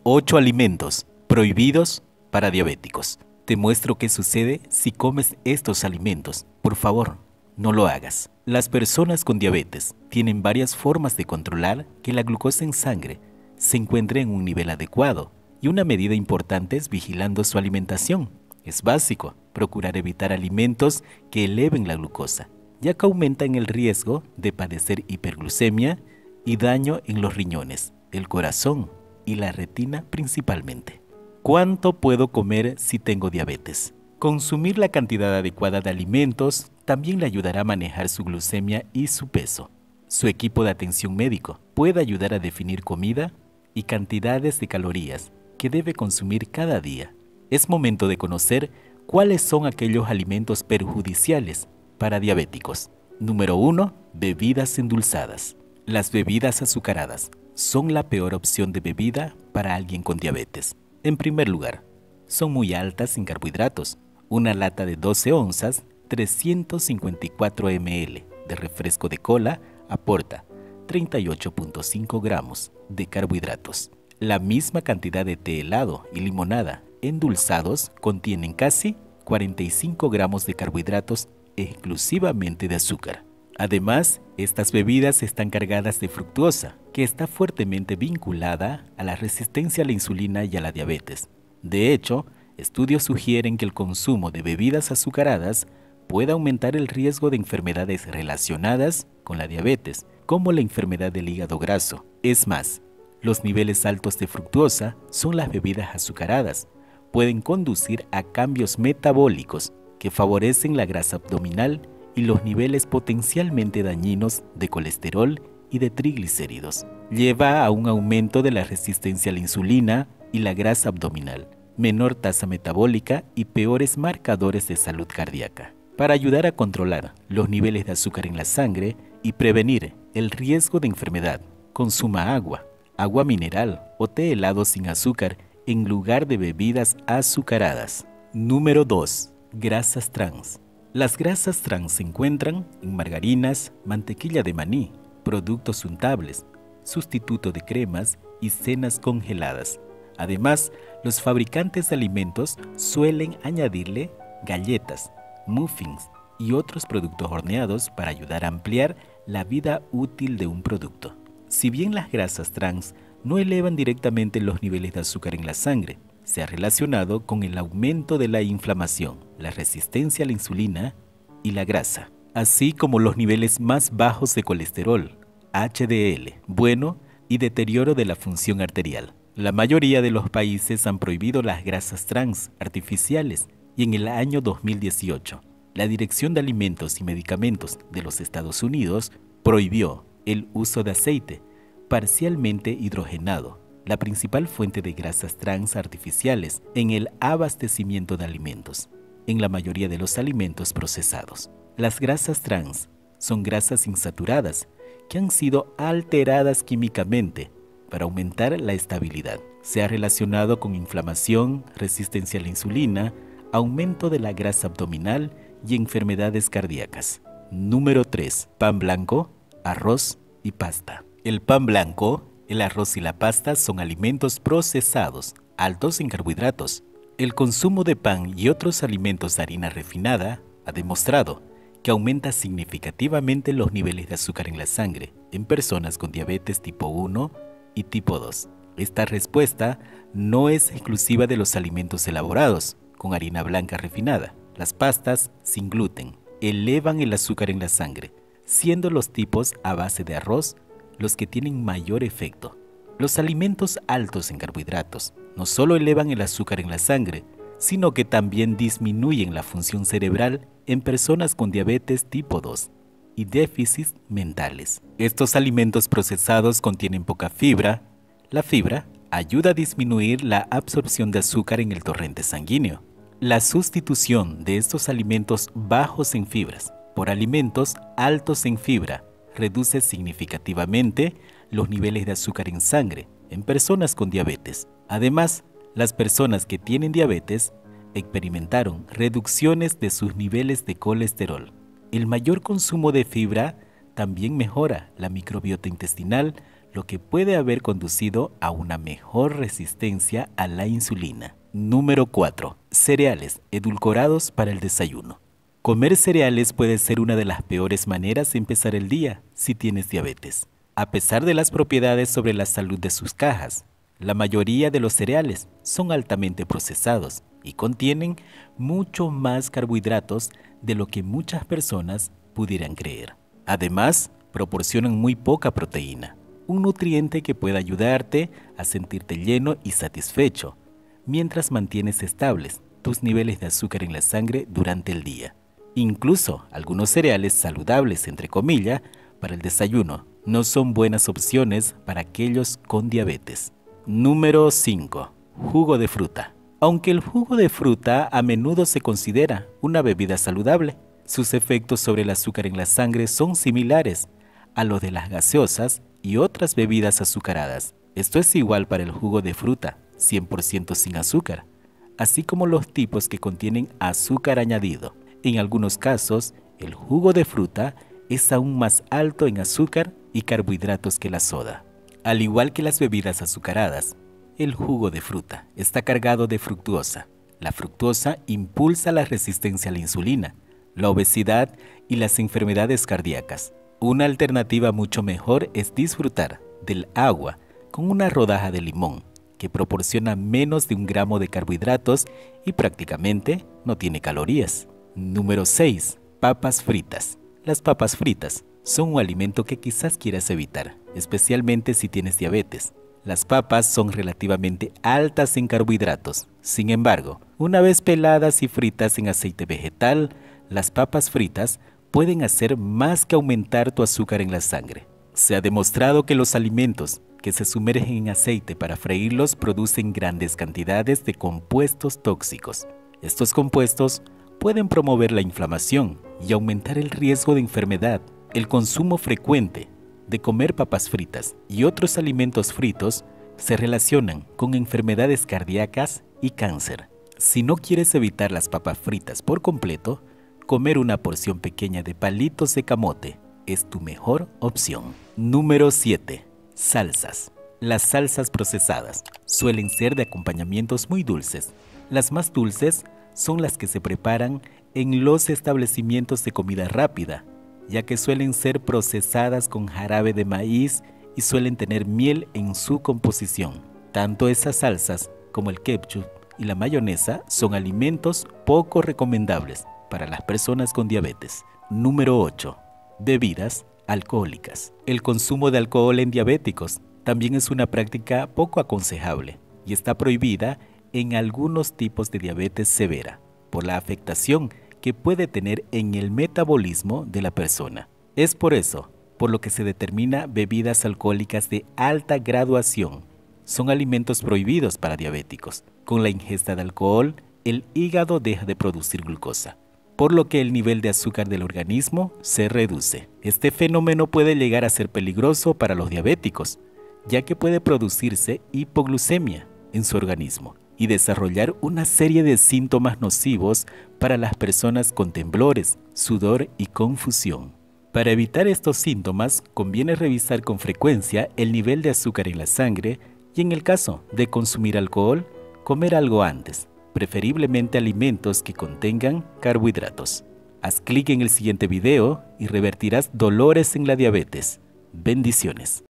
8 alimentos prohibidos para diabéticos. Te muestro qué sucede si comes estos alimentos. Por favor, no lo hagas. Las personas con diabetes tienen varias formas de controlar que la glucosa en sangre se encuentre en un nivel adecuado, y una medida importante es vigilando su alimentación. Es básico procurar evitar alimentos que eleven la glucosa, ya que aumentan el riesgo de padecer hiperglucemia y daño en los riñones, el corazón y la retina principalmente. ¿Cuánto puedo comer si tengo diabetes? Consumir la cantidad adecuada de alimentos también le ayudará a manejar su glucemia y su peso. Su equipo de atención médico puede ayudar a definir comida y cantidades de calorías que debe consumir cada día. Es momento de conocer cuáles son aquellos alimentos perjudiciales para diabéticos. Número 1. Bebidas endulzadas. Las bebidas azucaradas son la peor opción de bebida para alguien con diabetes. En primer lugar, son muy altas en carbohidratos. Una lata de 12 onzas, 354 ml de refresco de cola aporta 38.5 gramos de carbohidratos. La misma cantidad de té helado y limonada endulzados contienen casi 45 gramos de carbohidratos exclusivamente de azúcar. Además, estas bebidas están cargadas de fructosa, que está fuertemente vinculada a la resistencia a la insulina y a la diabetes. De hecho, estudios sugieren que el consumo de bebidas azucaradas puede aumentar el riesgo de enfermedades relacionadas con la diabetes, como la enfermedad del hígado graso. Es más, los niveles altos de fructosa son las bebidas azucaradas. Pueden conducir a cambios metabólicos que favorecen la grasa abdominal y los niveles potencialmente dañinos de colesterol y de triglicéridos. Lleva a un aumento de la resistencia a la insulina y la grasa abdominal, menor tasa metabólica y peores marcadores de salud cardíaca. Para ayudar a controlar los niveles de azúcar en la sangre y prevenir el riesgo de enfermedad, consuma agua, agua mineral o té helado sin azúcar en lugar de bebidas azucaradas. Número 2. Grasas trans. Las grasas trans se encuentran en margarinas, mantequilla de maní, productos untables, sustituto de cremas y cenas congeladas. Además, los fabricantes de alimentos suelen añadirle galletas, muffins y otros productos horneados para ayudar a ampliar la vida útil de un producto. Si bien las grasas trans no elevan directamente los niveles de azúcar en la sangre, se ha relacionado con el aumento de la inflamación, la resistencia a la insulina y la grasa, así como los niveles más bajos de colesterol, HDL, bueno, y deterioro de la función arterial. La mayoría de los países han prohibido las grasas trans artificiales y en el año 2018, la Dirección de Alimentos y Medicamentos de los Estados Unidos prohibió el uso de aceite parcialmente hidrogenado, la principal fuente de grasas trans artificiales en el abastecimiento de alimentos, en la mayoría de los alimentos procesados. Las grasas trans son grasas insaturadas que han sido alteradas químicamente para aumentar la estabilidad. Se ha relacionado con inflamación, resistencia a la insulina, aumento de la grasa abdominal y enfermedades cardíacas. Número 3. Pan blanco, arroz y pasta. El pan blanco, el arroz y la pasta son alimentos procesados, altos en carbohidratos. El consumo de pan y otros alimentos de harina refinada ha demostrado que aumenta significativamente los niveles de azúcar en la sangre en personas con diabetes tipo 1 y tipo 2. Esta respuesta no es exclusiva de los alimentos elaborados con harina blanca refinada. Las pastas sin gluten elevan el azúcar en la sangre, siendo los tipos a base de arroz los que tienen mayor efecto. Los alimentos altos en carbohidratos no solo elevan el azúcar en la sangre, sino que también disminuyen la función cerebral en personas con diabetes tipo 2 y déficits mentales. Estos alimentos procesados contienen poca fibra. La fibra ayuda a disminuir la absorción de azúcar en el torrente sanguíneo. La sustitución de estos alimentos bajos en fibras por alimentos altos en fibra reduce significativamente los niveles de azúcar en sangre en personas con diabetes. Además, las personas que tienen diabetes experimentaron reducciones de sus niveles de colesterol. El mayor consumo de fibra también mejora la microbiota intestinal, lo que puede haber conducido a una mejor resistencia a la insulina. Número 4. Cereales edulcorados para el desayuno. Comer cereales puede ser una de las peores maneras de empezar el día si tienes diabetes. A pesar de las propiedades sobre la salud de sus cajas, la mayoría de los cereales son altamente procesados y contienen mucho más carbohidratos de lo que muchas personas pudieran creer. Además, proporcionan muy poca proteína, un nutriente que puede ayudarte a sentirte lleno y satisfecho, mientras mantienes estables tus niveles de azúcar en la sangre durante el día. Incluso algunos cereales saludables, entre comillas, para el desayuno, no son buenas opciones para aquellos con diabetes. Número 5. Jugo de fruta. Aunque el jugo de fruta a menudo se considera una bebida saludable, sus efectos sobre el azúcar en la sangre son similares a los de las gaseosas y otras bebidas azucaradas. Esto es igual para el jugo de fruta, 100% sin azúcar, así como los tipos que contienen azúcar añadido. En algunos casos, el jugo de fruta es aún más alto en azúcar y carbohidratos que la soda. Al igual que las bebidas azucaradas, el jugo de fruta está cargado de fructuosa. La fructuosa impulsa la resistencia a la insulina, la obesidad y las enfermedades cardíacas. Una alternativa mucho mejor es disfrutar del agua con una rodaja de limón, que proporciona menos de 1 gramo de carbohidratos y prácticamente no tiene calorías. Número 6. Papas fritas. Las papas fritas son un alimento que quizás quieras evitar, especialmente si tienes diabetes. Las papas son relativamente altas en carbohidratos. Sin embargo, una vez peladas y fritas en aceite vegetal, las papas fritas pueden hacer más que aumentar tu azúcar en la sangre. Se ha demostrado que los alimentos que se sumergen en aceite para freírlos producen grandes cantidades de compuestos tóxicos. Estos compuestos pueden promover la inflamación y aumentar el riesgo de enfermedad. El consumo frecuente de comer papas fritas y otros alimentos fritos se relacionan con enfermedades cardíacas y cáncer. Si no quieres evitar las papas fritas por completo, comer una porción pequeña de palitos de camote es tu mejor opción. Número 7. Salsas. Las salsas procesadas suelen ser de acompañamientos muy dulces. Las más dulces son las que se preparan en los establecimientos de comida rápida, ya que suelen ser procesadas con jarabe de maíz y suelen tener miel en su composición. Tanto esas salsas como el ketchup y la mayonesa son alimentos poco recomendables para las personas con diabetes. Número 8. Bebidas alcohólicas. El consumo de alcohol en diabéticos también es una práctica poco aconsejable y está prohibida en algunos tipos de diabetes severa por la afectación que puede tener en el metabolismo de la persona. Es por eso por lo que se determina bebidas alcohólicas de alta graduación. Son alimentos prohibidos para diabéticos. Con la ingesta de alcohol, el hígado deja de producir glucosa, por lo que el nivel de azúcar del organismo se reduce. Este fenómeno puede llegar a ser peligroso para los diabéticos, ya que puede producirse hipoglucemia en su organismo y desarrollar una serie de síntomas nocivos para las personas con temblores, sudor y confusión. Para evitar estos síntomas, conviene revisar con frecuencia el nivel de azúcar en la sangre y, en el caso de consumir alcohol, comer algo antes, preferiblemente alimentos que contengan carbohidratos. Haz clic en el siguiente video y revertirás dolores en la diabetes. Bendiciones.